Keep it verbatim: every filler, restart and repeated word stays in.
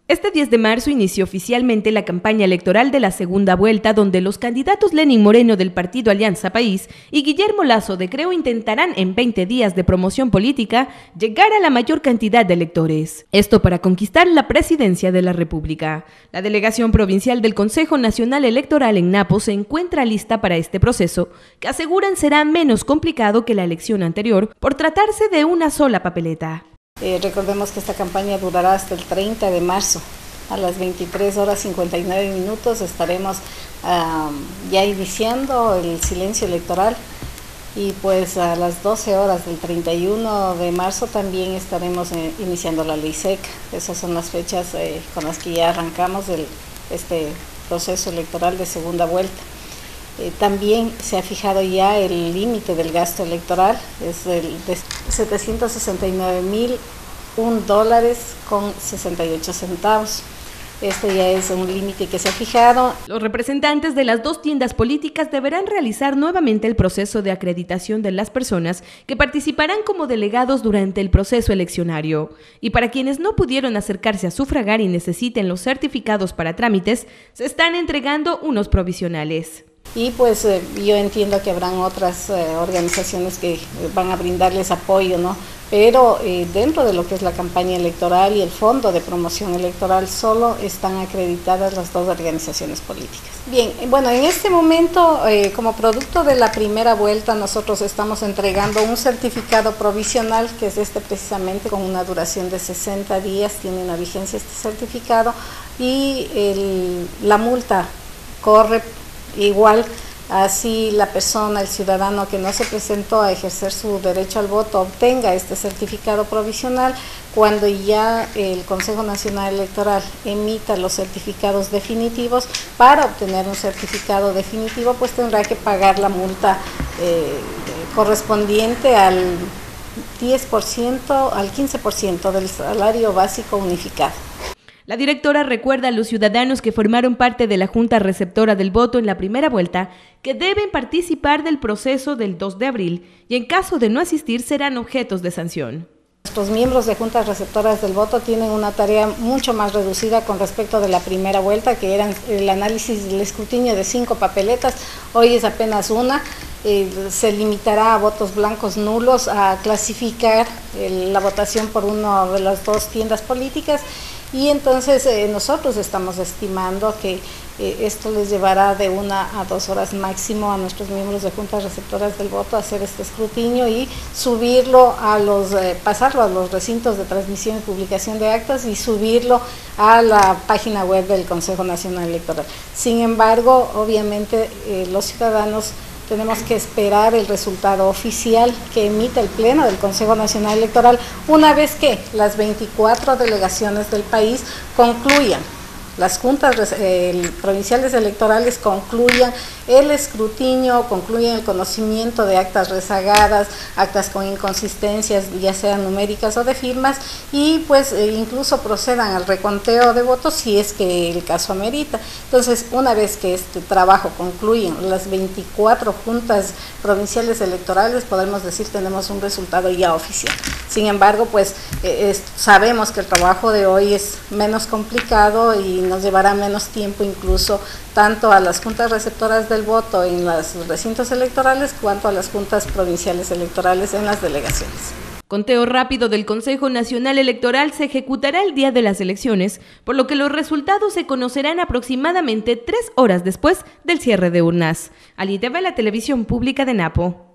Este diez de marzo inició oficialmente la campaña electoral de la segunda vuelta, donde los candidatos Lenín Moreno del partido Alianza País y Guillermo Lasso de Creo intentarán en veinte días de promoción política llegar a la mayor cantidad de electores. Esto para conquistar la presidencia de la República. La delegación provincial del Consejo Nacional Electoral en Napo se encuentra lista para este proceso, que aseguran será menos complicado que la elección anterior por tratarse de una sola papeleta. Eh, recordemos que esta campaña durará hasta el treinta de marzo. A las veintitrés horas cincuenta y nueve minutos estaremos uh, ya iniciando el silencio electoral y pues a las doce horas del treinta y uno de marzo también estaremos eh, iniciando la ley seca. Esas son las fechas eh, con las que ya arrancamos el, este proceso electoral de segunda vuelta. Eh, también se ha fijado ya el límite del gasto electoral, es el de setecientos sesenta y nueve mil un dólares con sesenta y ocho centavos. Este ya es un límite que se ha fijado. Los representantes de las dos tiendas políticas deberán realizar nuevamente el proceso de acreditación de las personas que participarán como delegados durante el proceso eleccionario. Y para quienes no pudieron acercarse a sufragar y necesiten los certificados para trámites, se están entregando unos provisionales. Y pues eh, yo entiendo que habrán otras eh, organizaciones que van a brindarles apoyo, ¿no? Pero eh, dentro de lo que es la campaña electoral y el fondo de promoción electoral solo están acreditadas las dos organizaciones políticas. Bien, bueno, en este momento, eh, como producto de la primera vuelta, nosotros estamos entregando un certificado provisional, que es este precisamente con una duración de sesenta días, tiene una vigencia este certificado, y el, la multa corre igual. Así la persona, el ciudadano que no se presentó a ejercer su derecho al voto obtenga este certificado provisional. Cuando ya el Consejo Nacional Electoral emita los certificados definitivos, para obtener un certificado definitivo pues tendrá que pagar la multa eh, correspondiente al diez por ciento, al quince por ciento del salario básico unificado. La directora recuerda a los ciudadanos que formaron parte de la Junta Receptora del Voto en la primera vuelta que deben participar del proceso del dos de abril y en caso de no asistir serán objetos de sanción. Nuestros miembros de juntas receptoras del voto tienen una tarea mucho más reducida con respecto de la primera vuelta, que eran el análisis del escrutinio de cinco papeletas. Hoy es apenas una. Eh, se limitará a votos blancos nulos, a clasificar el, la votación por una de las dos tiendas políticas, y entonces eh, nosotros estamos estimando que eh, esto les llevará de una a dos horas máximo a nuestros miembros de juntas receptoras del voto a hacer este escrutinio y subirlo a los, eh, pasarlo a los recintos de transmisión y publicación de actas y subirlo a la página web del Consejo Nacional Electoral. Sin embargo, obviamente eh, los ciudadanos tenemos que esperar el resultado oficial que emita el Pleno del Consejo Nacional Electoral una vez que las veinticuatro delegaciones del país concluyan, las juntas eh, provinciales electorales concluyan el escrutinio, concluyan el conocimiento de actas rezagadas, actas con inconsistencias, ya sean numéricas o de firmas, y pues eh, incluso procedan al reconteo de votos si es que el caso amerita. Entonces, una vez que este trabajo concluyen las veinticuatro juntas provinciales electorales, podemos decir tenemos un resultado ya oficial. Sin embargo, pues eh, es, sabemos que el trabajo de hoy es menos complicado y nos llevará menos tiempo incluso tanto a las juntas receptoras del voto en los recintos electorales cuanto a las juntas provinciales electorales en las delegaciones. Conteo rápido del Consejo Nacional Electoral se ejecutará el día de las elecciones, por lo que los resultados se conocerán aproximadamente tres horas después del cierre de urnas. Ali T V, la televisión pública de Napo.